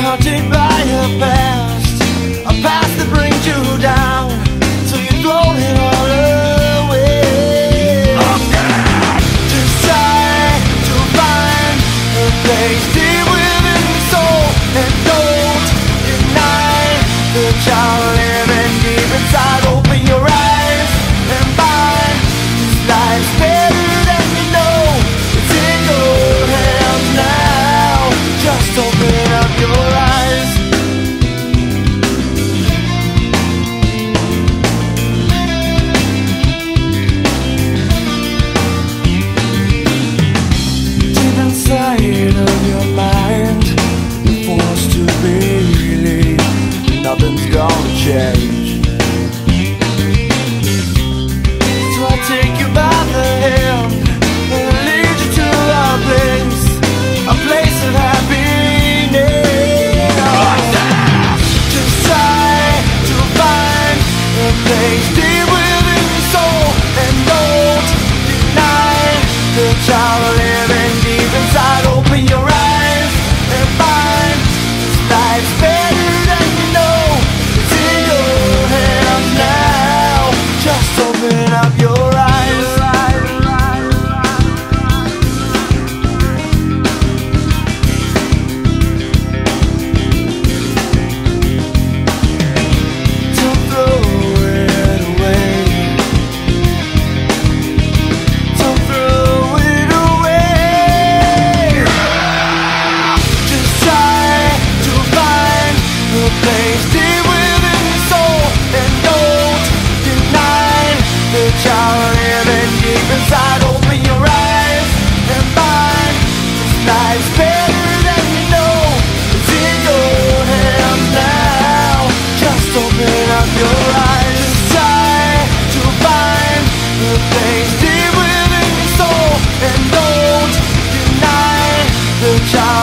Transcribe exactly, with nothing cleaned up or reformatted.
haunted by a past, a past that brings you down, so you throw it all away. Just try to find a place deep within the soul, and don't deny the child living deep inside. Open your eyes and find this life's better than you know. It's in your hands now. Just open up your eyes. Deep inside of your mind, you're forced to believe nothing's gonna change. So I take you by the hand and lead you to a place, a place of happiness. Just try to find a place deep within your soul, and don't deny the child living deep inside. Open your eyes and find this life's better than you know. It's in your hands now. Just open up your eyes. Don't throw it away. Don't throw it away. Just try to find a place deep within your soul, and don't deny the child living deep inside. Open your eyes and find this life's better than you know. It's in your hands now. Just open up your eyes. Just try to find a place deep within your soul, and don't deny the child